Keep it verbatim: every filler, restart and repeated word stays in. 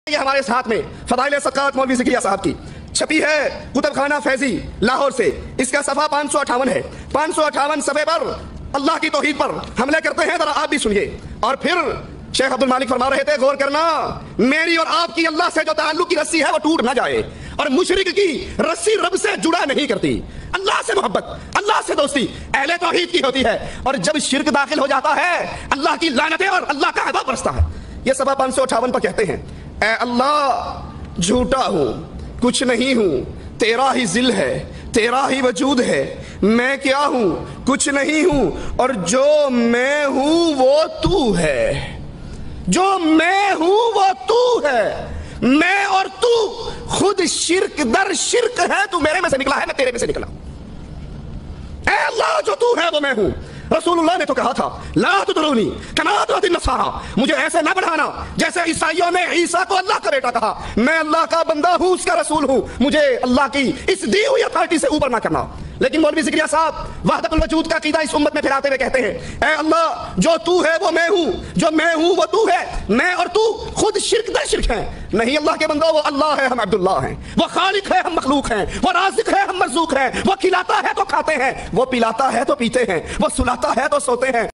یہ ہمارے ساتھ میں فضائل صدقات مولوی ذکریہ صاحب کی چھپی ہے کتب خانہ فیضی لاہور سے. اس کا صفحہ پانچ سو اٹھاون ہے. پانچ سو اٹھاون صفحے پر اللہ کی توحید پر حملے کرتے ہیں. ذرا آپ بھی سنیے. اور پھر شیخ عبد المالک فرما رہے تھے غور کرنا میری اور آپ کی اللہ سے جو تعلق کی رسی ہے وہ ٹوٹ نہ جائے, اور مشرک کی رسی رب سے جڑا نہیں کرتی. اللہ سے محبت, اللہ سے دوستی اہل توحید کی ہوتی ہے, اور جب شرک داخل ہو جاتا ہے اللہ کی لعنتیں اور اللہ کا عذاب برستا ہے. یہ صفحہ پانچ سو اٹھاون پر کہتے ہیں اے اللہ جھوٹا ہوں, کچھ نہیں ہوں, تیرا ہی ذل ہے, تیرا ہی وجود ہے, میں کیا ہوں, کچھ نہیں ہوں, اور جو میں ہوں وہ تو ہے. جو میں ہوں وہ تو ہے, میں اور تو خود شرک در شرک ہے. تو میرے میں سے نکلا ہے, میں تیرے میں سے نکلا ہوں. اے اللہ جو تو ہے وہ میں ہوں. رسول اللہ نے تو کہا تھا لا تطرونی کما اطرت النصارى, مجھے ایسے نہ بڑھانا جیسے عیسائیوں نے عیسیٰ کو اللہ کا بیٹا کہا. میں اللہ کا بندہ ہوں, اس کا رسول ہوں, مجھے اللہ کی اس دی ہوئی اتھارٹی سے اوپر نہ کرنا. لیکن مولوی ذکریہ صاحب وحدت الوجود کا عقیدہ اس امت میں پھیلاتے ہوئے کہتے ہیں اے اللہ جو تو ہے وہ میں ہوں, جو میں ہوں وہ تو ہے, میں اور تو خود شرک در شرک ہیں. نہیں اللہ کے بندوں, وہ اللہ ہے, ہم عبداللہ ہیں. وہ خالق ہے, ہم مخلوق ہیں. وہ رازق ہے, ہم مرزوق ہیں. وہ کھلاتا ہے تو کھاتے ہیں, وہ پلاتا ہے تو پیتے ہیں, وہ سلاتا ہے تو سوتے ہیں.